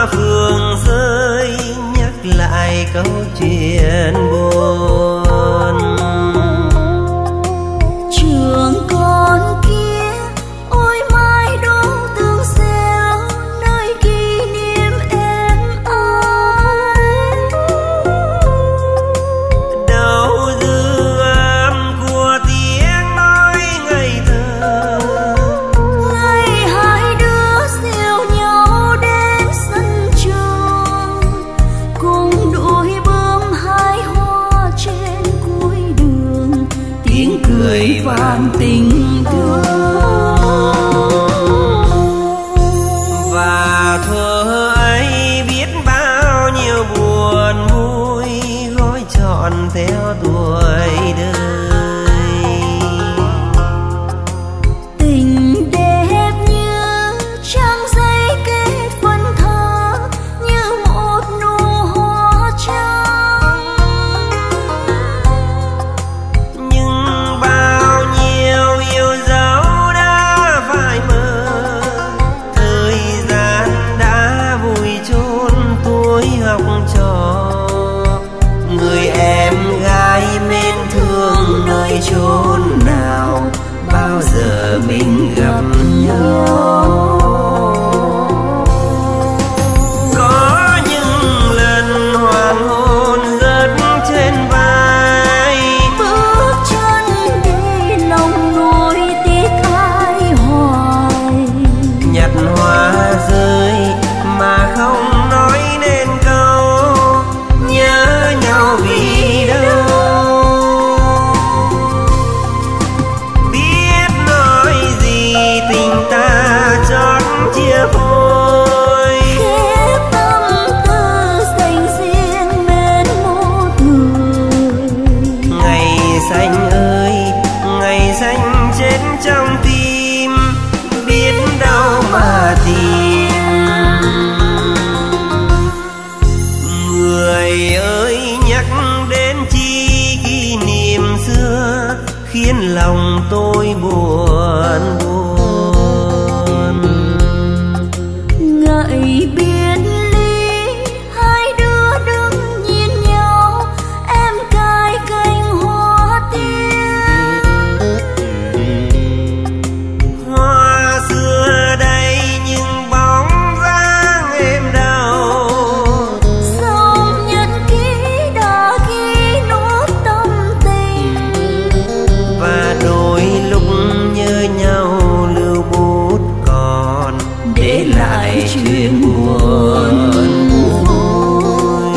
hoa phượng rơi nhắc lại câu chuyện buồn. Trường con kia ôi mai đâu tương xéo nơi kỷ niệm em ơi. Đâu dư âm của tiếng nói ngây thơ, Ngày hai đứa dìu nhau đến sân trường, cùng đuổi bướm hái hoa trên cuối đường, tiếng cười vang tình thương. và thơ ấy biết bao nhiêu buồn vui gói trọn theo tuổi đời. Tình đẹp như trang giấy kết vần thơ, như một nụ hoa trắng. Nhưng bao nhiêu yêu dấu đã phai mờ, thời gian đã vùi chôn tuổi học trò. Người em gái mến thương nơi chốn nào, bao giờ mình gặp nhau. Có những lần hoàng hôn rớt trên vai, Bước chân đi lòng nuối tiếc ai hoài. nhặt hoa rơi mà không nói nên câu nhớ nhau vì đâu. Biết nói gì tình ta chót chia phôi, Khép tâm tư dành riêng bên một người. ngày xanh ơi ngày xanh chết trong tim, biết đâu mà tìm. Người ơi nhắc đến chi kỷ niệm xưa, khiến lòng tôi buồn buồn. Ngại biệt ly hai đứa đứng nhìn nhau, em cài cành hoa tiên. Hoa xưa đây nhưng bóng dáng em đâu, Dòng nhật ký đã ghi nốt tâm tình. và đôi lúc nhớ nhau lưu bút còn để lại chuyện buồn vui.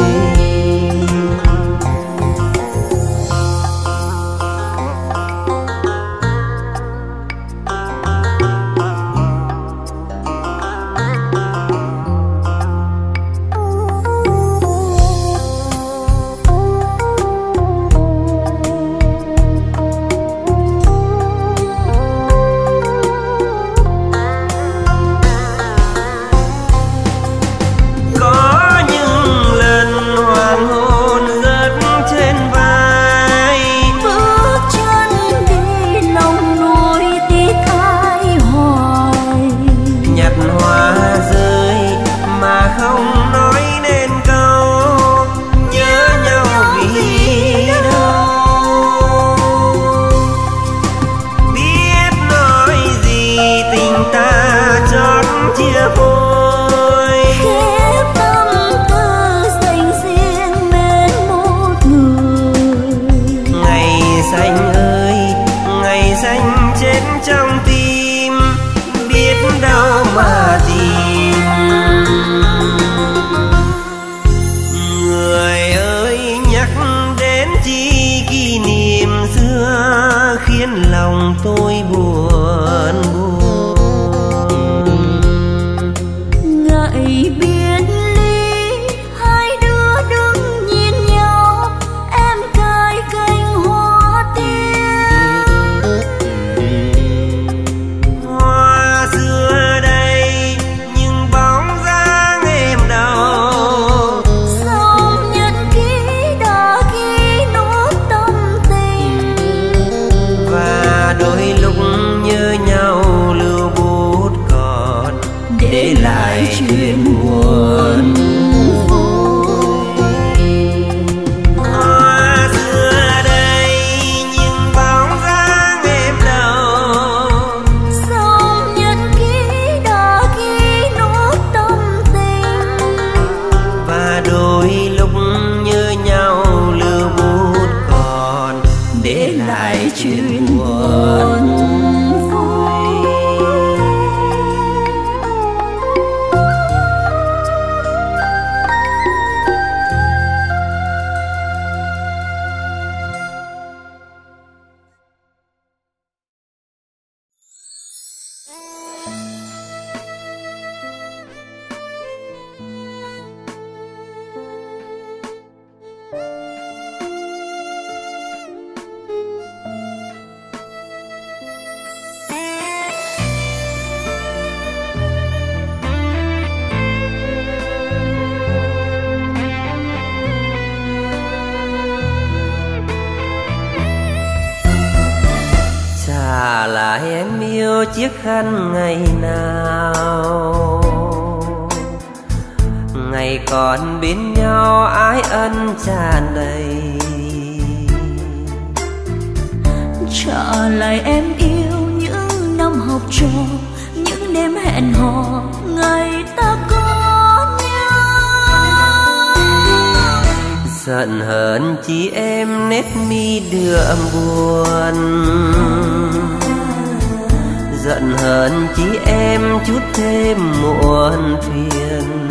lại em yêu chiếc khăn ngày nào, ngày còn bên nhau ái ân tràn đầy. Trả lại em yêu những năm học trò, những đêm hẹn hò ngày ta có nhau. Giận hờn chỉ em nét mi đượm buồn, giận hờn chỉ em chút thêm muộn phiền.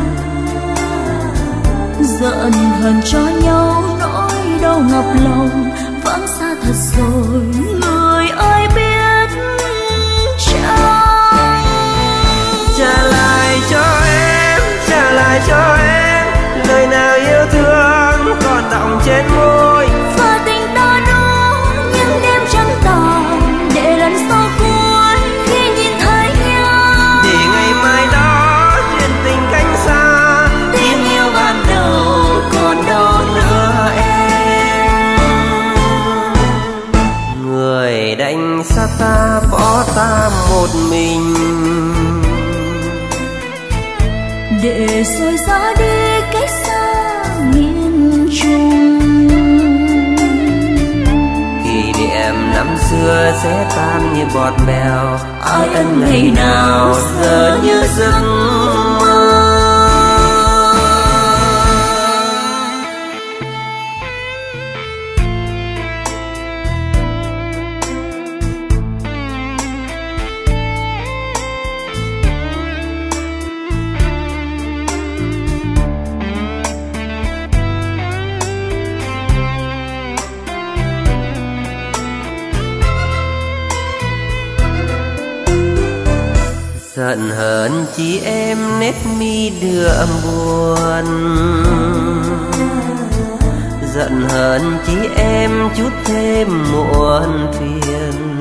Giận hờn cho nhau nỗi đau ngập lòng, vắng xa thật rồi người ơi biết chăng. Trả lại cho em, trả lại cho em lời nào yêu thương còn đọng trên môi. Và tình ta đó những đêm trăng tàn, để lần sau cuối khi nhìn thấy nhau, để ngày mai đó duyên tình cánh xa, tiếng yêu ban đầu còn đâu nữa em. Người đành xa ta bỏ ta một mình, để rồi ra đi cách xa miền Trung. Kỷ niệm năm xưa sẽ tan như bọt mèo, ái ân ngày nào giờ như giấc mơ. Giận hờn chỉ em nét mi đượm buồn, giận hờn chỉ em chút thêm muộn phiền.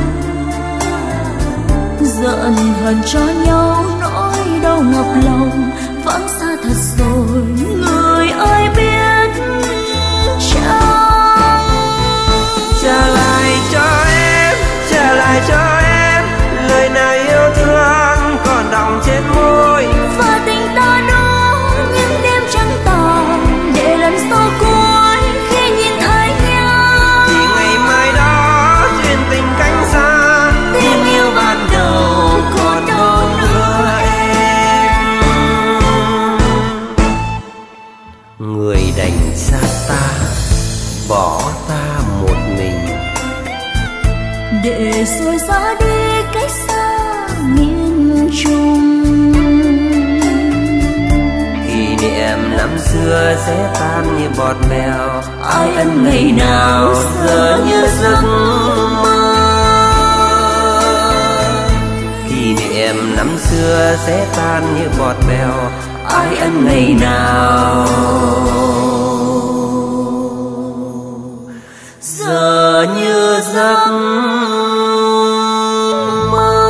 Giận hờn cho nhau nỗi đau ngập lòng, vắng xa thật rồi người ơi biết chăng. Trả lại cho em, trả lại cho em lời nào yêu thương còn đọng trên môi. Và tình ta đó những đêm trăng tàn, để lần sau cuối khi nhìn thấy nhau, thì ngày mai đó duyên tình cánh xa, tiếng yêu ban đầu còn đâu nữa em. Người đành xa ta bỏ ta một mình, để rồi ra đi cách xa miền Trung. kỷ niệm năm xưa sẽ tan như bọt mèo, ái ân ngày nào giờ như giấc mơ. Kỷ niệm năm xưa sẽ tan như bọt mèo, ái ân ngày nào giờ như giấc mơ.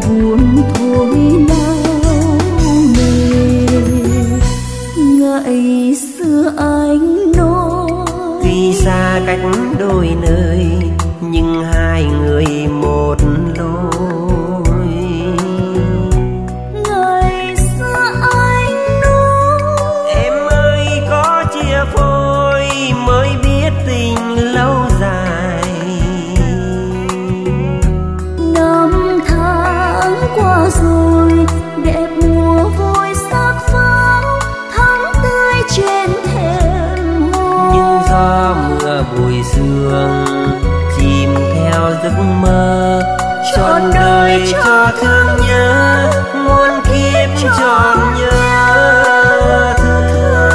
buồn thôi đau nề. Ngày xưa anh nói tuy xa cách đôi nơi nhưng hai người một lối. Ngày xưa anh nói em ơi có chia phôi mới biết tình lâu dài. Năm tháng qua rồi đẹp mùa vui sắc pháo thắm tươi trên thềm hoa. Nhưng do mưa bụi sương chìm theo giấc mơ trọn đời cho thương nhớ muôn kiếp trọn nhớ thương.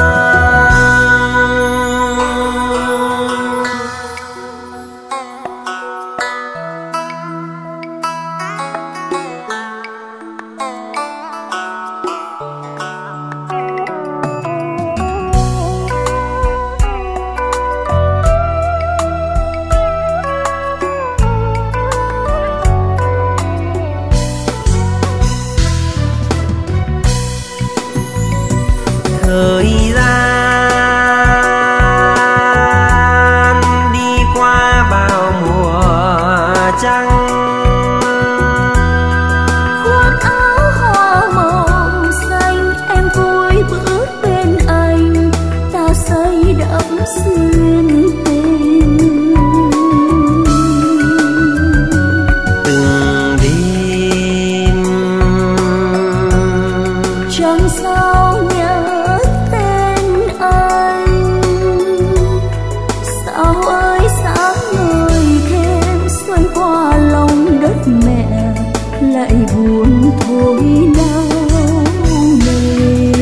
Thời gian đi qua bao mùa trăng, khoác áo hoa màu xanh em vui bước bên anh ta xây đắp xuyên tình. từng đêm Chẳng sao nhớ tên anh, sao ơi sáng ngời thêm xuân qua lòng đất mẹ lại buồn thôi đau nề.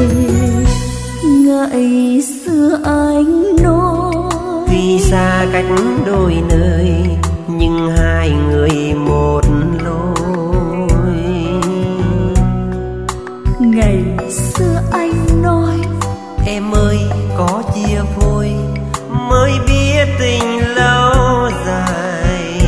Ngày xưa anh nói tuy xa cách đôi nơi nhưng hai người một lối. ngày xưa anh nói Em ơi có chia phôi mới biết tình lâu dài.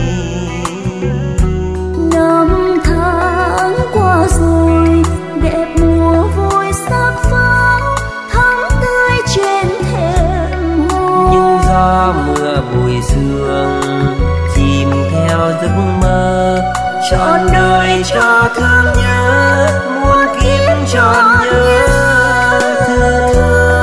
năm tháng qua rồi đẹp mùa vui sắc pháo thắm tươi trên thềm hoa. Nhưng do mưa bụi sương chìm theo giấc mơ trọn đời cho thương nhớ muôn kiếp trọn nhớ thương.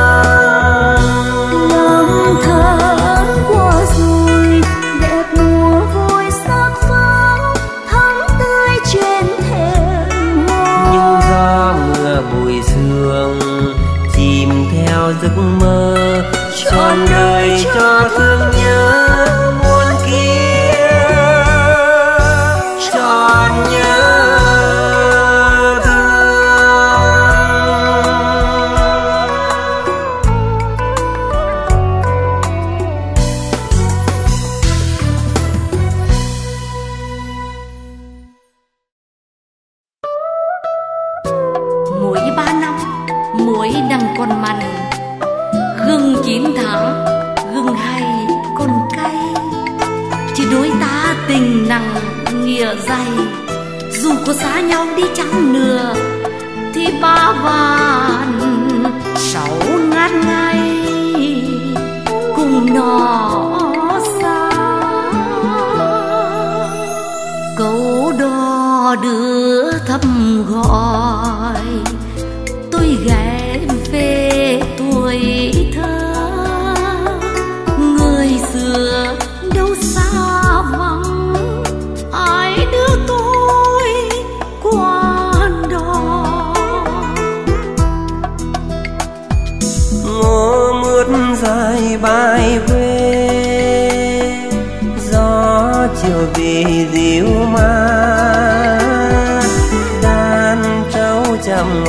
Năm tháng qua rồi đẹp mùa vui sắc pháo thắm tươi trên thềm hoa. Nhưng do mưa bụi sương chìm theo giấc mơ trọn đời cho thương nhớ muôn kiếp trọn nhớ thương. Muối 3 năm, muối đằng còn mặn, gừng 9 tháng, gừng hay còn cay. Chỉ đôi ta tình nặng nghĩa dày, dù có xa nhau đi chăng nữa thì 3 vạn 6 ngát ngày cùng nó xa. Câu đò đưa thăm gọi tôi ghé về tuổi thơ. Người xưa đâu xa vắng, ai đưa tôi qua đó. Ngô mướt dài bài quê gió chiều về dịu mát, đàn trâu chầm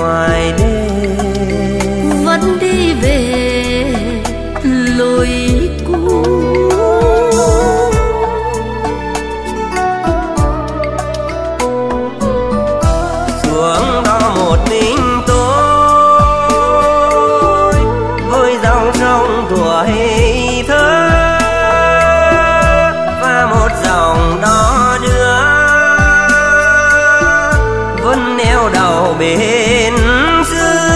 luôn neo đầu bên xưa.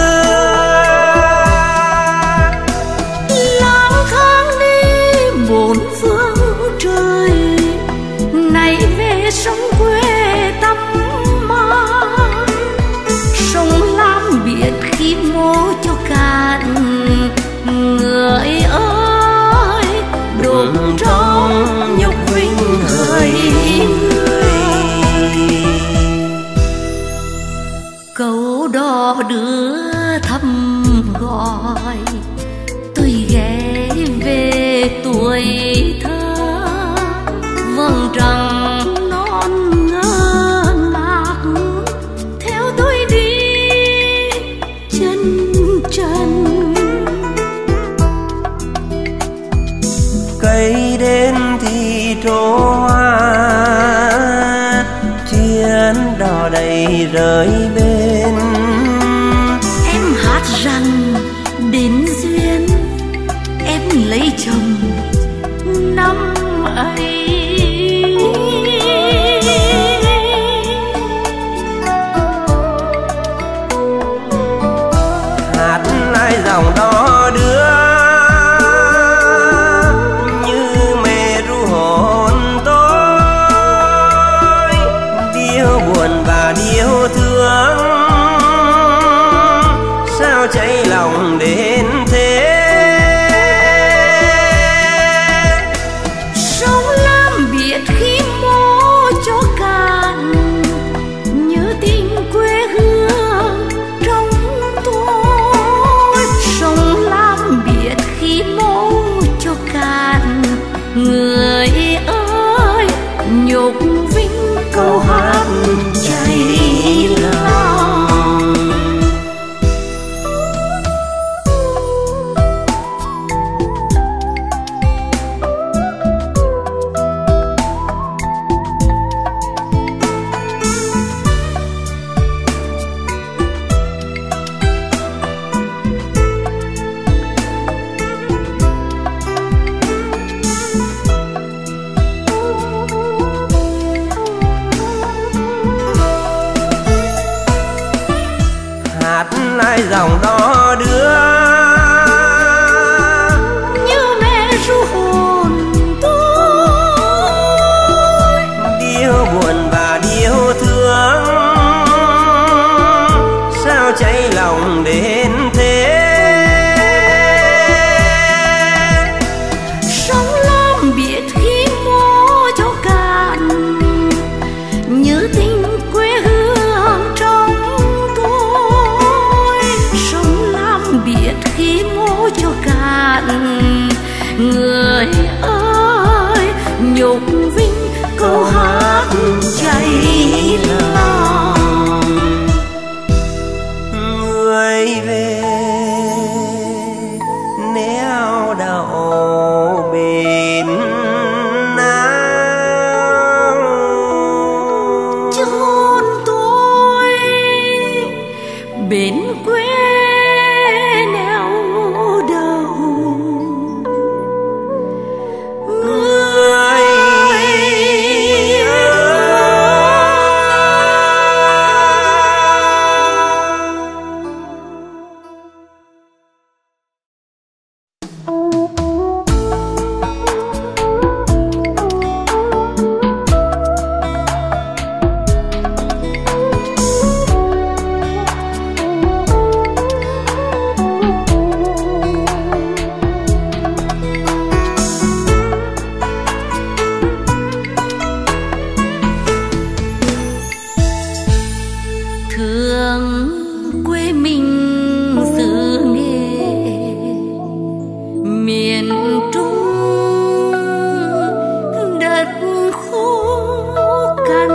Lang thang đi bốn phương trời, nay về sông quê tắm mát. Sông Lam biết khi mô cho cạn, người ơi đổ trong nhục vinh hỡi người. Câu đò đưa thăm gọi, tôi ghé về tuổi thơ. Vầng trăng non ngơ ngác theo tôi đi chân trần. Cây đến thì trổ hoa, chuyến đò đầy rơi bên. Em hát rằng đến duyên em lấy chồng năm ấy. Hát lại dòng đó đưa như mẹ ru hồn tôi, điêu buồn và điêu thương sao cháy lòng đến thế. Sông Lam biết khi mô cho cạn, nhớ tình quê hương trong tôi. Sông Lam biết khi mô cho cạn, người ơi nhục vinh câu hát cháy lòng. Hát lại dòng đó đưa Như mẹ ru hồn tôi, điêu buồn và điêu thương sao cháy lòng đến thế. sông Lam biết khi mô cho cạn, nhớ tình quê hương trong tôi. Sông Lam biết khi mô cho cạn, người ơi nhục vinh câu hát cháy lòng. Người về neo đậu bên nào, Chôn tôi bên quê neo đầu. người thương quê mình xứ Nghệ miền Trung, đất khô cằn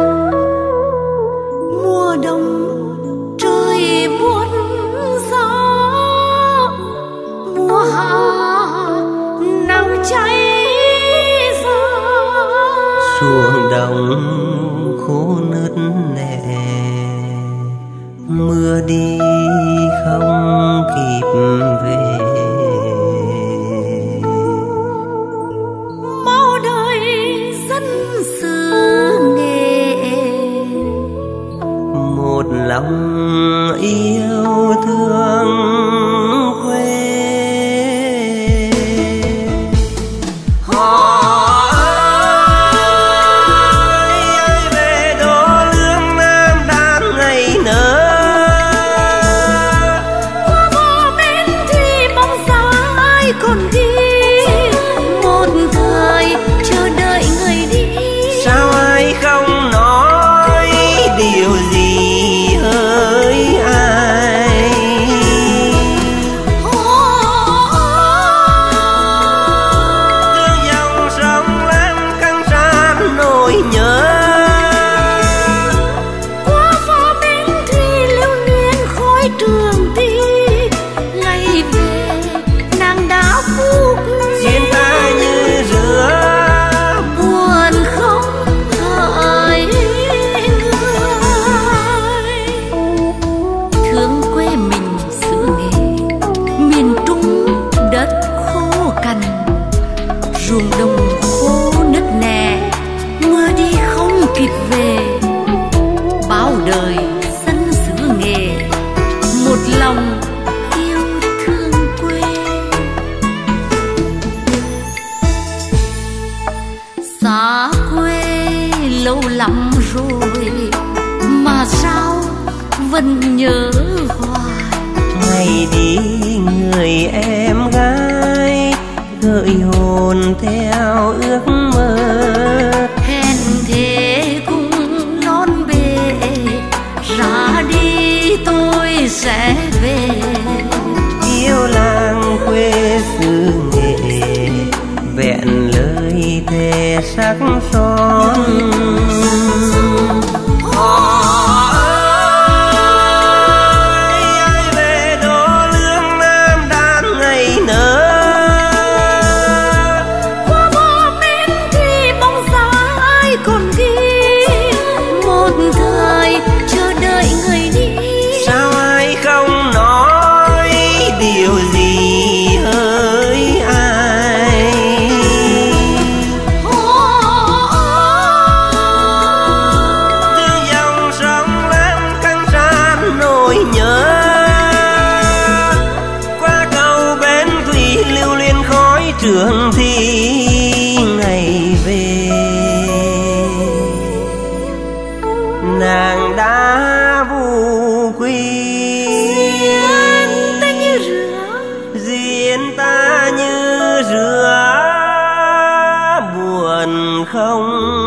mùa đông trời buốt giá, mùa hạ nắng cháy giá. xuống đồng khô nứt nẻ, mưa đi không kịp về. Máu đời dân xứ Nghệ một lòng yêu thương quê. Họ ơi về đô lương Nam Đan ngày nở, qua bờ bên thì bóng dáng ai còn ghi, một thời chờ đợi người đi. sao ai không nói điều gì hỡi ai. Đưa dòng sông Lam căng tràn nỗi nhớ, Qua phố bên thì lưu luyến khói trường ti, ngày về nàng đã phu quý. duyên ta như rửa Buồn không hỡi người, thương quê mình xứ Nghệ, miền Trung đất khô cằn, ruộng đồng khô nứt nẻ, mưa đi không kịp về. Bao đời dân xứ Nghệ, một lòng yêu thương quê. Xa quê lâu lắm rồi mà sao vẫn nhớ hoài. ngày đi người em gái, gợi hồn theo ước mơ. Hẹn thế cũng non bề, ra đi tôi sẽ về. Yêu làng quê xứ Nghệ, vẹn lời thề sắc son. Họ ơi ai về đô lương Nam Đan ngày nở, qua bờ bên thì bóng dáng ai còn ghi, một thời chờ đợi người đi. sao ai không nói điều gì hỡi ai. Đưa dòng sông Lam căng tràn nỗi nhớ, qua cầu bến thủy lưu luyến khói trường thi ngày về. Nàng đã vu quy, ta như rửa duyên ta như rửa buồn không